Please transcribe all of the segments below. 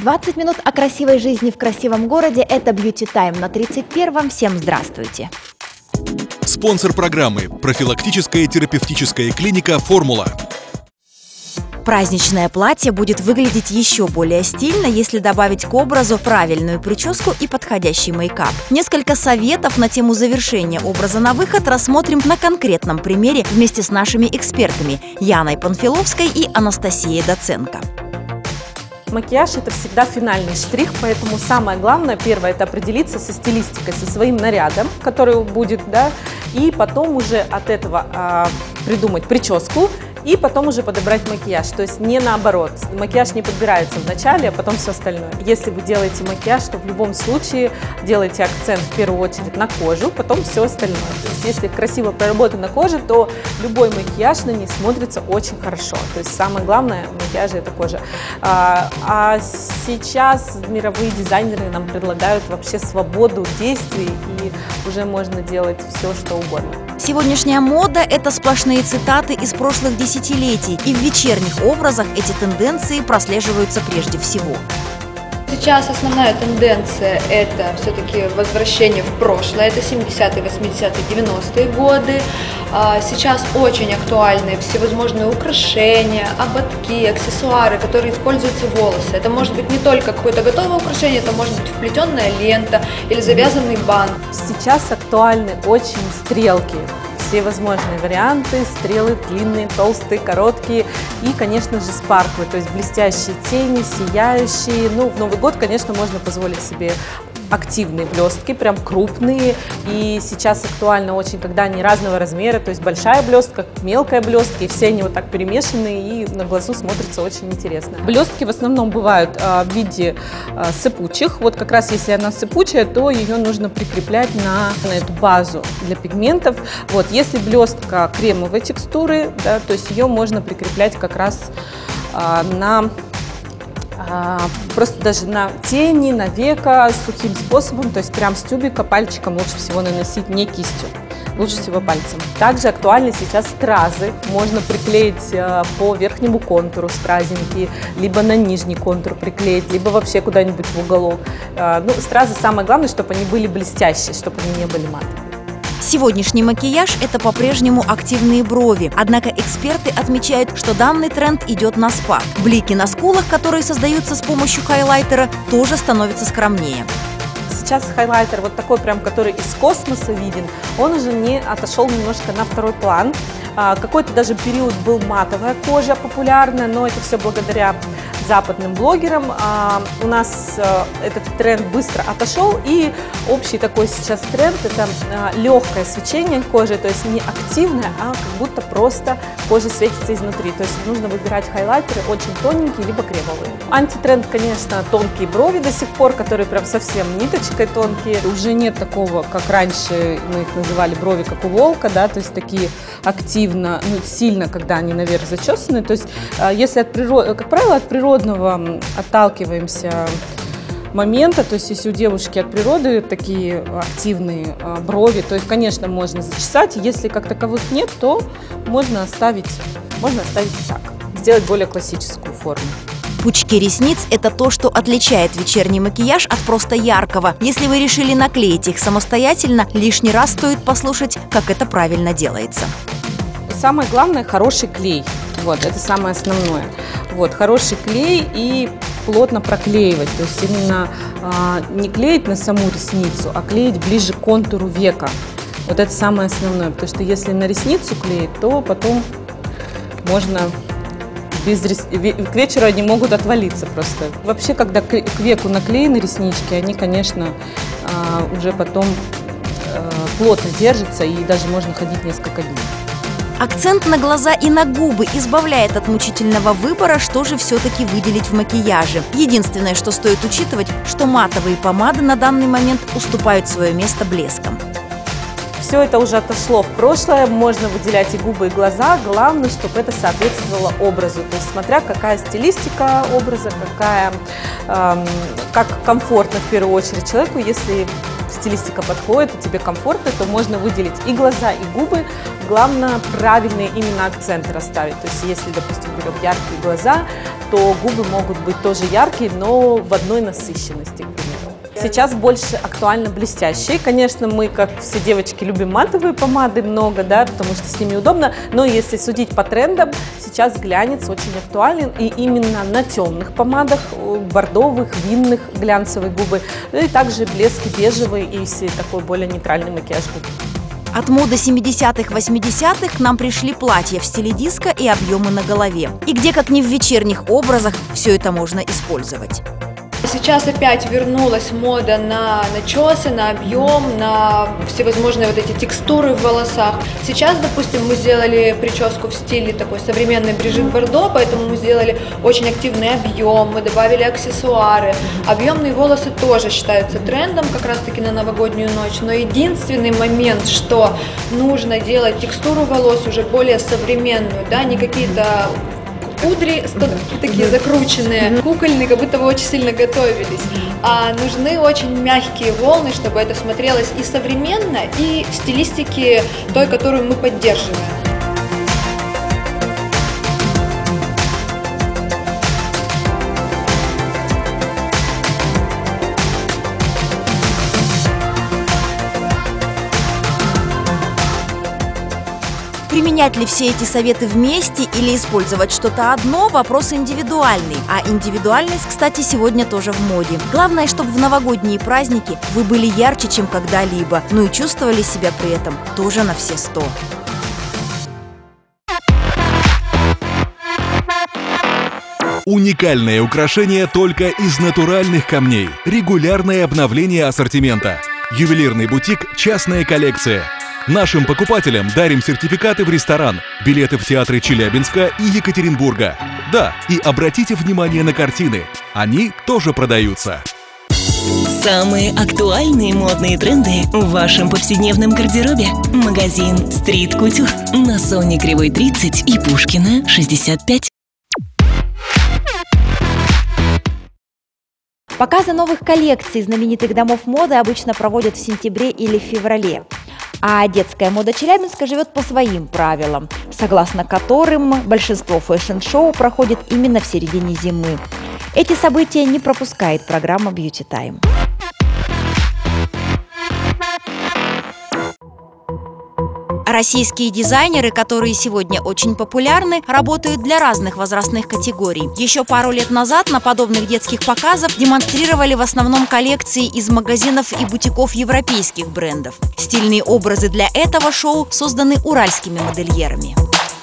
20 минут о красивой жизни в красивом городе – это Beauty Time на 31-м. Всем здравствуйте! Спонсор программы – профилактическая терапевтическая клиника «Формула». Праздничное платье будет выглядеть еще более стильно, если добавить к образу правильную прическу и подходящий мейкап. Несколько советов на тему завершения образа на выход рассмотрим на конкретном примере вместе с нашими экспертами Яной Панфиловской и Анастасией Доценко. Макияж – это всегда финальный штрих, поэтому самое главное, первое – это определиться со стилистикой, со своим нарядом, который будет, да, и потом уже от этого придумать прическу, и потом уже подобрать макияж, то есть не наоборот. Макияж не подбирается вначале, а потом все остальное. Если вы делаете макияж, то в любом случае делайте акцент в первую очередь на кожу, потом все остальное. То есть если красиво проработана кожа, то любой макияж на ней смотрится очень хорошо. То есть самое главное в макияже – это кожа. А сейчас мировые дизайнеры нам предлагают вообще свободу действий, и уже можно делать все, что угодно. Сегодняшняя мода – это сплошные цитаты из прошлых десятилетий, и в вечерних образах эти тенденции прослеживаются прежде всего. Сейчас основная тенденция – это все-таки возвращение в прошлое, это 70-е, 80-е, 90-е годы. Сейчас очень актуальны всевозможные украшения, ободки, аксессуары, которые используются в волосы. Это может быть не только какое-то готовое украшение, это может быть вплетенная лента или завязанный бант. Сейчас актуальны очень стрелки. Все возможные варианты, стрелы длинные, толстые, короткие и, конечно же, спарклы, то есть блестящие тени, сияющие. Ну, в Новый год, конечно, можно позволить себе активные блестки, прям крупные, и сейчас актуально очень, когда они разного размера, то есть большая блестка, мелкая блестка, и все они вот так перемешаны, и на глазу смотрится очень интересно. Блестки в основном бывают в виде сыпучих, вот как раз если она сыпучая, то ее нужно прикреплять на эту базу для пигментов. Вот, если блестка кремовой текстуры, да, то есть ее можно прикреплять как раз просто даже на тени, на веко, сухим способом, то есть прям с тюбика пальчиком лучше всего наносить, не кистью, лучше всего пальцем. Также актуальны сейчас стразы, можно приклеить по верхнему контуру стразинки, либо на нижний контур приклеить, либо вообще куда-нибудь в уголок. Ну, стразы самое главное, чтобы они были блестящие, чтобы они не были матовые. Сегодняшний макияж – это по-прежнему активные брови. Однако эксперты отмечают, что данный тренд идет на спад. Блики на скулах, которые создаются с помощью хайлайтера, тоже становятся скромнее. Сейчас хайлайтер вот такой прям, который из космоса виден, он уже не отошел немножко на второй план. Какой-то даже период был матовая кожа популярная, но это все благодаря западным блогерам. У нас этот тренд быстро отошел, и общий такой сейчас тренд – это легкое свечение кожи, то есть не активное, а как будто просто кожа светится изнутри. То есть нужно выбирать хайлайтеры очень тоненькие, либо кремовые. Антитренд, конечно, тонкие брови до сих пор, которые прям совсем ниточкой тонкие. Уже нет такого, как раньше мы их называли брови, как у волка, да, то есть такие активно, ну, сильно, когда они наверх зачесаны. То есть если от природы, как правило, от природного отталкиваемся момента, то есть если у девушки от природы такие активные брови, то их, конечно, можно зачесать. Если как таковых нет, то можно оставить так, сделать более классическую форму. Пучки ресниц – это то, что отличает вечерний макияж от просто яркого. Если вы решили наклеить их самостоятельно, лишний раз стоит послушать, как это правильно делается. Самое главное – хороший клей. Вот, это самое основное. Вот, хороший клей и плотно проклеивать. То есть именно не клеить на саму ресницу, а клеить ближе к контуру века. Вот это самое основное. Потому что если на ресницу клеить, то потом можно к вечеру они могут отвалиться просто. Вообще, когда к веку наклеены реснички, они, конечно, уже потом плотно держатся, и даже можно ходить несколько дней. Акцент на глаза и на губы избавляет от мучительного выбора, что же все-таки выделить в макияже. Единственное, что стоит учитывать, что матовые помады на данный момент уступают свое место блескам. Все это уже отошло в прошлое, можно выделять и губы, и глаза, главное, чтобы это соответствовало образу. То есть смотря какая стилистика образа, как комфортно в первую очередь человеку, если стилистика подходит, и тебе комфортно, то можно выделить и глаза, и губы. Главное, правильные именно акценты расставить. То есть, если, допустим, берем яркие глаза, то губы могут быть тоже яркие, но в одной насыщенности, к примеру. Сейчас больше актуально блестящие. Конечно, мы, как все девочки, любим матовые помады много, да, потому что с ними удобно. Но если судить по трендам, сейчас глянец очень актуален. И именно на темных помадах, бордовых, винных, глянцевые губы. Ну и также блеск бежевый и такой более нейтральный макияж губ. От моды 70-х, 80-х к нам пришли платья в стиле диско и объемы на голове. И где, как не в вечерних образах, все это можно использовать. Сейчас опять вернулась мода на начесы, на объем, на всевозможные вот эти текстуры в волосах. Сейчас, допустим, мы сделали прическу в стиле такой современный Брижит Бардо, поэтому мы сделали очень активный объем, мы добавили аксессуары. Объемные волосы тоже считаются трендом как раз-таки на новогоднюю ночь, но единственный момент, что нужно делать текстуру волос уже более современную, да, не какие-то кудри такие закрученные, кукольные, как будто вы очень сильно готовились. А нужны очень мягкие волны, чтобы это смотрелось и современно, и в стилистике той, которую мы поддерживаем. Применять ли все эти советы вместе или использовать что-то одно – вопрос индивидуальный. А индивидуальность, кстати, сегодня тоже в моде. Главное, чтобы в новогодние праздники вы были ярче, чем когда-либо, ну и чувствовали себя при этом тоже на все 100. Уникальное украшение только из натуральных камней. Регулярное обновление ассортимента. Ювелирный бутик «Частная коллекция». Нашим покупателям дарим сертификаты в ресторан, билеты в театры Челябинска и Екатеринбурга. Да, и обратите внимание на картины. Они тоже продаются. Самые актуальные модные тренды в вашем повседневном гардеробе. Магазин Street Couture на Соне Кривой 30 и Пушкина 65. Показы новых коллекций знаменитых домов моды обычно проводят в сентябре или в феврале. А детская мода Челябинска живет по своим правилам, согласно которым большинство фэшн-шоу проходит именно в середине зимы. Эти события не пропускает программа Beauty Time. Российские дизайнеры, которые сегодня очень популярны, работают для разных возрастных категорий. Еще пару лет назад на подобных детских показах демонстрировали в основном коллекции из магазинов и бутиков европейских брендов. Стильные образы для этого шоу созданы уральскими модельерами.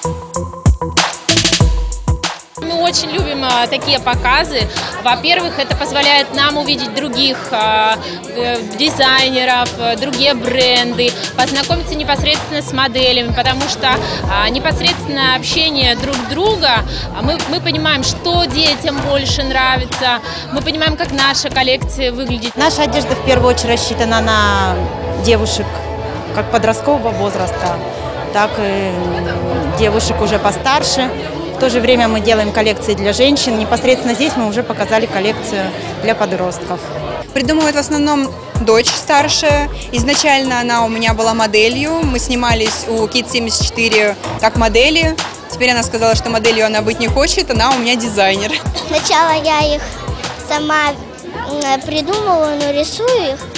Мы очень любим такие показы. Во-первых, это позволяет нам увидеть других дизайнеров, другие бренды, познакомиться непосредственно с моделями, потому что непосредственно общение друг друга, мы понимаем, что детям больше нравится, мы понимаем, как наша коллекция выглядит. Наша одежда в первую очередь рассчитана на девушек как подросткового возраста, так и девушек уже постарше. В то же время мы делаем коллекции для женщин. Непосредственно здесь мы уже показали коллекцию для подростков. Придумывает в основном дочь старшая. Изначально она у меня была моделью. Мы снимались у Kids 74 как модели. Теперь она сказала, что моделью она быть не хочет, она у меня дизайнер. Сначала я их сама придумываю, но рисую их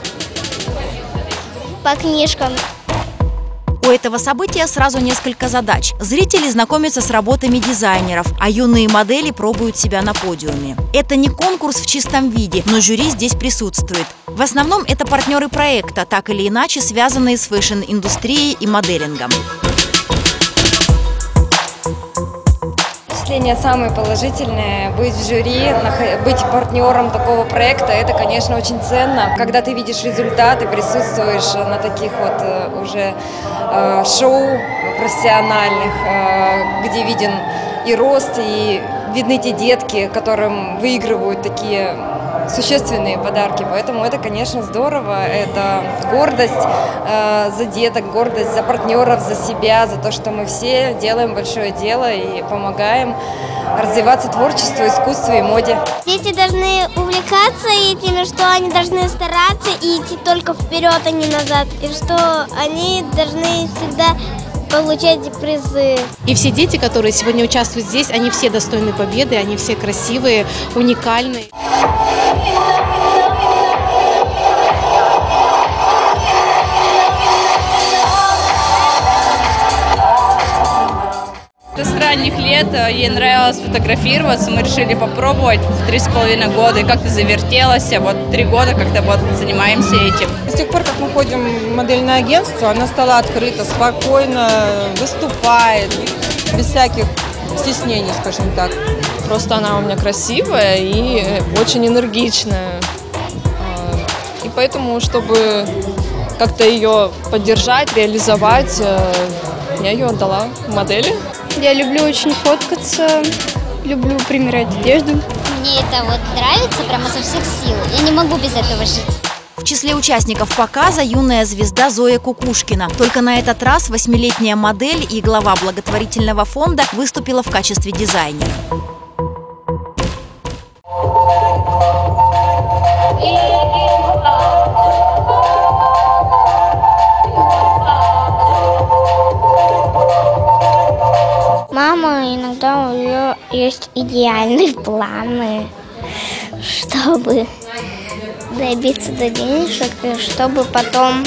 по книжкам. У этого события сразу несколько задач. Зрители знакомятся с работами дизайнеров, а юные модели пробуют себя на подиуме. Это не конкурс в чистом виде, но жюри здесь присутствует. В основном это партнеры проекта, так или иначе связанные с фэшн-индустрией и моделингом. Впечатления самые положительные. Быть в жюри, быть партнером такого проекта, это, конечно, очень ценно. Когда ты видишь результаты, присутствуешь на таких вот уже шоу профессиональных, где виден и рост, и видны те детки, которым выигрывают такие существенные подарки. Поэтому это, конечно, здорово. Это гордость за деток, гордость за партнеров, за себя, за то, что мы все делаем большое дело и помогаем развиваться творчеству, искусству и моде. Дети должны увлекаться этим, что они должны стараться и идти только вперед, а не назад. И что они должны всегда получать призы. И все дети, которые сегодня участвуют здесь, они все достойны победы, они все красивые, уникальные. С ранних лет ей нравилось фотографироваться, мы решили попробовать в 3,5 года, и как-то завертелась, вот 3 года как-то вот занимаемся этим. С тех пор, как мы ходим в модельное агентство, она стала открыта, спокойно выступает, без всяких стеснений, скажем так. Просто она у меня красивая и очень энергичная, и поэтому, чтобы как-то ее поддержать, реализовать, я ее отдала модели. Я люблю очень фоткаться, люблю примерять одежду. Мне это вот нравится прямо со всех сил. Я не могу без этого жить. В числе участников показа юная звезда Зоя Кукушкина. Только на этот раз 8-летняя модель и глава благотворительного фонда выступила в качестве дизайнера. Мама, иногда у нее есть идеальные планы, чтобы добиться до денежек, и чтобы потом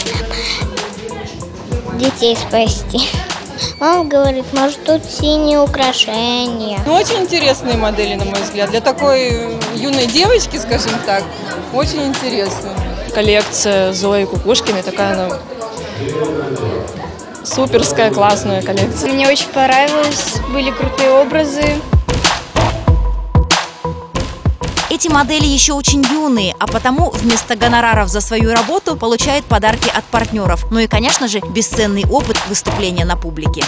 детей спасти. Мама говорит, может, тут синие украшения. Ну, очень интересные модели, на мой взгляд. Для такой юной девочки, скажем так, очень интересно. Коллекция Зои Кукушкиной такая, она суперская, классная коллекция. Мне очень понравилось, были крутые образы. Эти модели еще очень юные, а потому вместо гонораров за свою работу получают подарки от партнеров. Ну и, конечно же, бесценный опыт выступления на публике.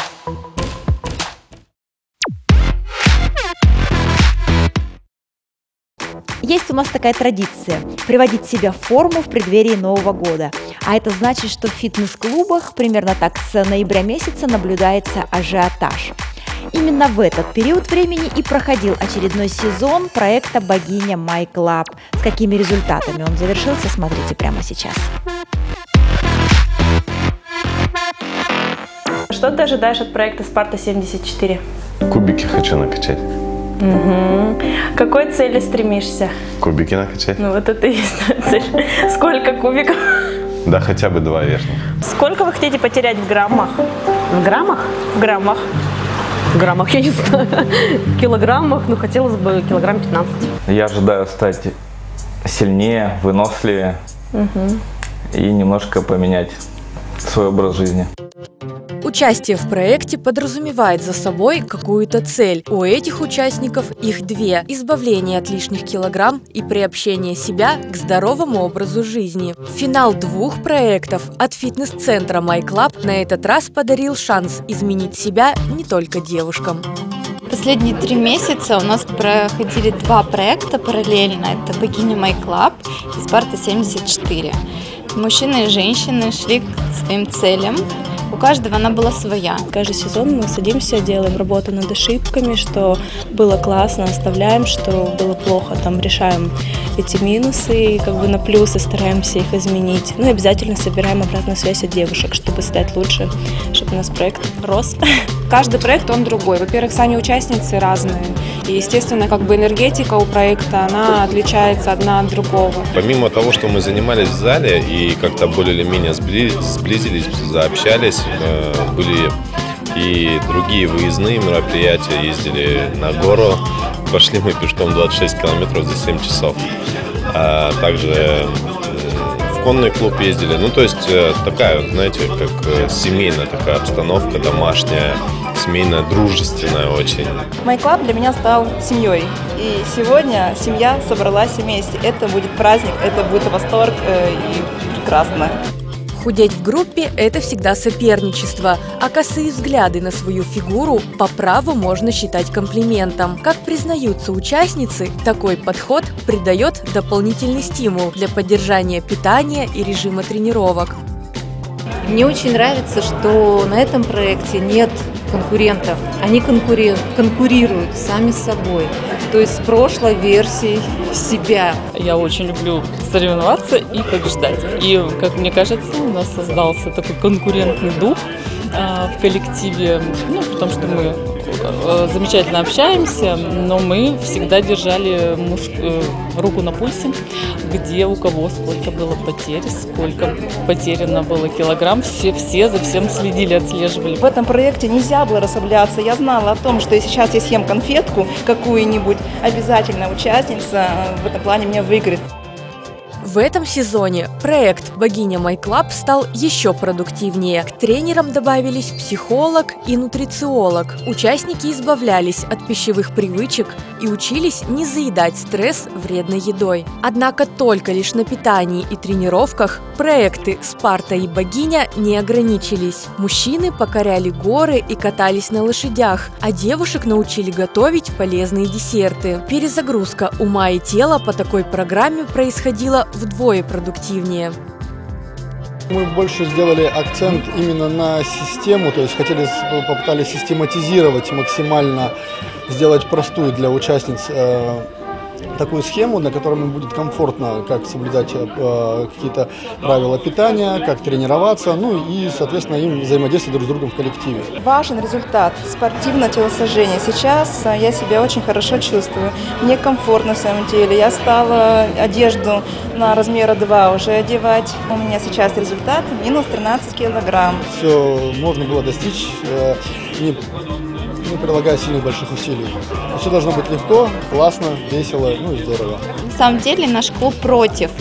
Есть у нас такая традиция – приводить себя в форму в преддверии Нового года. А это значит, что в фитнес-клубах примерно так с ноября месяца наблюдается ажиотаж. Именно в этот период времени и проходил очередной сезон проекта «Богиня My Club». С какими результатами он завершился, смотрите прямо сейчас. Что ты ожидаешь от проекта «Спарта-74»? Кубики хочу накачать. Угу. К какой цели стремишься? Кубики накачать. Ну вот это и есть цель. Сколько кубиков? Да, хотя бы 2 верхних. Сколько вы хотите потерять в граммах? В граммах? В граммах. В граммах, я не знаю. В килограммах, ну хотелось бы килограмм 15. Я ожидаю стать сильнее, выносливее и немножко поменять свой образ жизни. Участие в проекте подразумевает за собой какую-то цель. У этих участников их 2 – избавление от лишних килограмм и приобщение себя к здоровому образу жизни. Финал 2 проектов от фитнес-центра My Club на этот раз подарил шанс изменить себя не только девушкам. Последние 3 месяца у нас проходили 2 проекта параллельно. Это «Богиня My Club» и «Спарта-74». Мужчины и женщины шли к своим целям. У каждого она была своя. Каждый сезон мы садимся, делаем работу над ошибками, что было классно, оставляем, что было плохо, там решаем эти минусы, и как бы на плюсы стараемся их изменить. Ну и обязательно собираем обратную связь от девушек, чтобы стать лучше, чтобы у нас проект рос. Каждый проект, он другой. Во-первых, сами участницы разные. И, естественно, как бы энергетика у проекта, она отличается одна от другого. Помимо того, что мы занимались в зале и как-то более или менее сблизились, заобщались, были и другие выездные мероприятия, ездили на гору, пошли мы пешком 26 километров за 7 часов. А также в конный клуб ездили. Ну, то есть такая, знаете, как семейная такая обстановка, домашняя, семейная, дружественная очень. My Club для меня стал семьей. И сегодня семья собралась вместе. Это будет праздник, это будет восторг и прекрасно. Худеть в группе – это всегда соперничество, а косые взгляды на свою фигуру по праву можно считать комплиментом. Как признаются участницы, такой подход придает дополнительный стимул для поддержания питания и режима тренировок. Мне очень нравится, что на этом проекте нет конкурентов. Они конкурируют сами с собой, то есть с прошлой версией себя. Я очень люблю соревноваться и побеждать. И, как мне кажется, у нас создался такой конкурентный дух в коллективе, потому что мы замечательно общаемся, но мы всегда держали руку на пульсе, где у кого сколько было потерь, сколько потеряно было килограмм, все за всем следили, отслеживали. В этом проекте нельзя было расслабляться. Я знала о том, что если сейчас я съем конфетку какую-нибудь, обязательно участница в этом плане меня выиграет. В этом сезоне проект «Богиня MyClub» стал еще продуктивнее. К тренерам добавились психолог и нутрициолог. Участники избавлялись от пищевых привычек и учились не заедать стресс вредной едой. Однако только лишь на питании и тренировках проекты «Спарта» и «Богиня» не ограничились. Мужчины покоряли горы и катались на лошадях, а девушек научили готовить полезные десерты. Перезагрузка ума и тела по такой программе происходила вдвое продуктивнее. Мы больше сделали акцент именно на систему, то есть попытались систематизировать максимально, сделать простую для участниц такую схему, на которой им будет комфортно, как соблюдать какие-то правила питания, как тренироваться, и, соответственно, им взаимодействовать друг с другом в коллективе. Важен результат спортивного телосложения. Сейчас я себя очень хорошо чувствую. Мне комфортно в своем теле. Я стала одежду на размера 2 уже одевать. У меня сейчас результат минус 13 килограмм. Все можно было достичь, не прилагая сильных больших усилий. Все должно быть легко, классно, весело, и здорово. На самом деле наш клуб против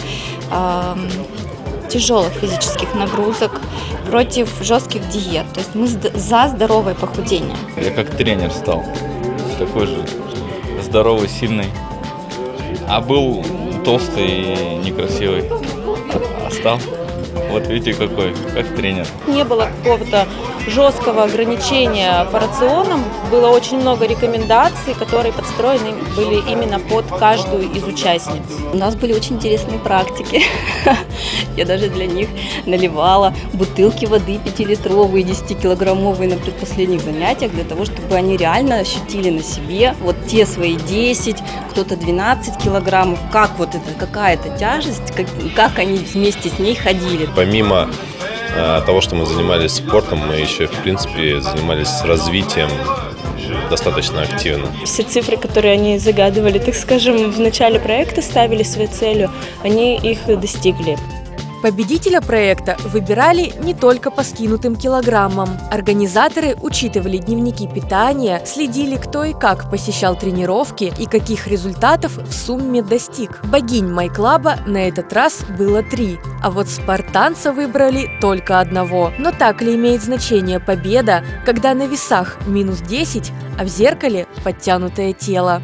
тяжелых физических нагрузок, против жестких диет. То есть мы за здоровое похудение. Я как тренер стал, такой же здоровый, сильный, а был толстый и некрасивый, а стал. Вот видите, какой, как тренер. Не было какого-то жесткого ограничения по рационам. Было очень много рекомендаций, которые подстроены были именно под каждую из участниц. У нас были очень интересные практики. Я даже для них наливала бутылки воды 5-литровые, 10-килограммовые на предпоследних занятиях, для того, чтобы они реально ощутили на себе вот те свои 10, кто-то 12 килограммов, как вот это, какая это тяжесть, как они вместе с ней ходили. Помимо того, что мы занимались спортом, мы еще, в принципе, занимались развитием достаточно активно. Все цифры, которые они загадывали, так скажем, в начале проекта, ставили своей целью, они их достигли. Победителя проекта выбирали не только по скинутым килограммам. Организаторы учитывали дневники питания, следили, кто и как посещал тренировки и каких результатов в сумме достиг. Богинь MyClub на этот раз было 3, а вот спартанца выбрали только одного. Но так ли имеет значение победа, когда на весах минус 10, а в зеркале подтянутое тело?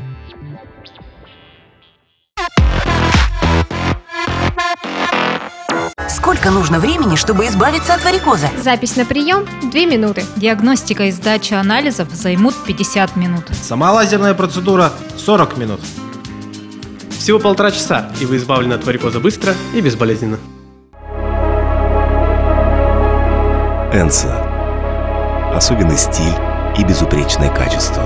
Сколько нужно времени, чтобы избавиться от варикоза? Запись на прием – 2 минуты. Диагностика и сдача анализов займут 50 минут. Сама лазерная процедура – 40 минут. Всего 1,5 часа, и вы избавлены от варикоза быстро и безболезненно. Энса. Особенный стиль и безупречное качество.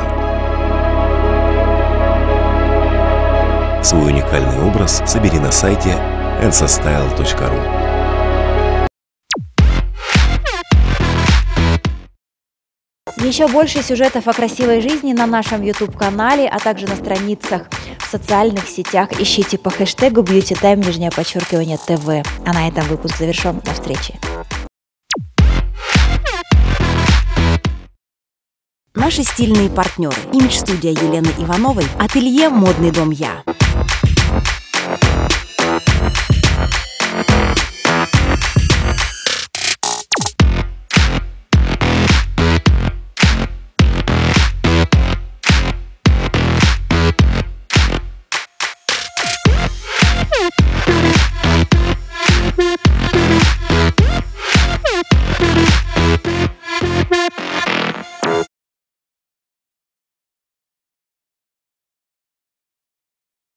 Свой уникальный образ собери на сайте ensastyle.ru. Еще больше сюжетов о красивой жизни на нашем YouTube-канале, а также на страницах в социальных сетях. Ищите по хэштегу BeautyTime_TV. А на этом выпуск завершен. До встречи. Наши стильные партнеры. Имидж-студия Елены Ивановой. Ателье «Модный дом Я».